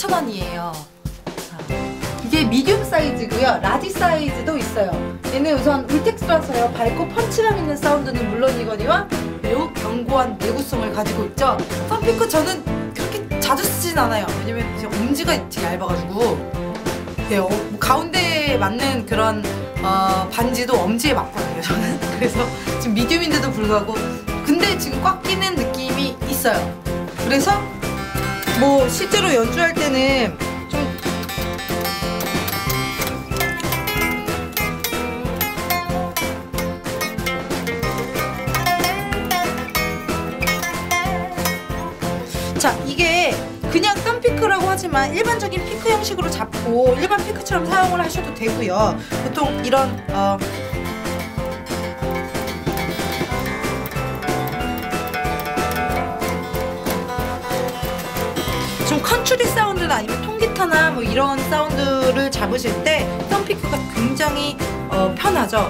4,000원이에요. 이게 미디움 사이즈고요. 라지 사이즈도 있어요. 얘는 우선 울텍스라서요. 밝고 펀치감 있는 사운드는 물론이거니와 매우 견고한 내구성을 가지고 있죠. 썬피크 저는 그렇게 자주 쓰진 않아요. 왜냐면 제 엄지가 되게 얇아가지고 네, 가운데에 맞는 그런 반지도 엄지에 맞거든요. 저는 그래서 지금 미디움인데도 불구하고 근데 지금 꽉 끼는 느낌이 있어요. 그래서 뭐 실제로 연주할 때는 좀 자, 이게 그냥 썬피크라고 하지만 일반적인 피크 형식으로 잡고 일반 피크처럼 사용을 하셔도 되고요. 보통 이런 좀 컨트리 사운드나 아니면 통기타나 뭐 이런 사운드를 잡으실 때 썬피크가 굉장히 편하죠.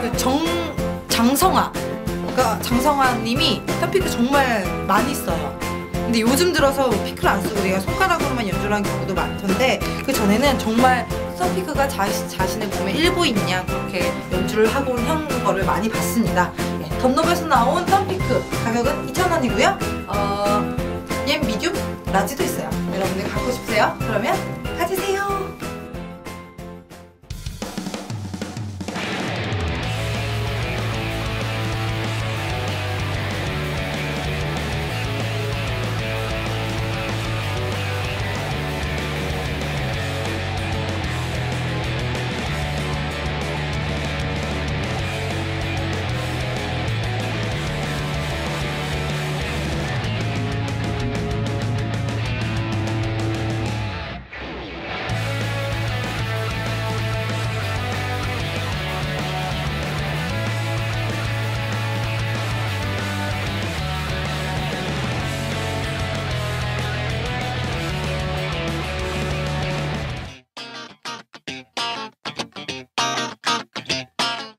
장성화님이 썬피크 정말 많이 써요. 근데 요즘 들어서 피크를 안 쓰고 내가 손가락으로만 연주를 한 경우도 많던데 그 전에는 정말 썬피크가 자신의 몸에 일부인 양 그렇게 연주를 하고 한 거를 많이 봤습니다. 네, 덤노브에서 나온 썬피크 가격은 2,000원이고요. 얘 미디움, 라지도 있어요. 여러분들 갖고 싶으세요? 그러면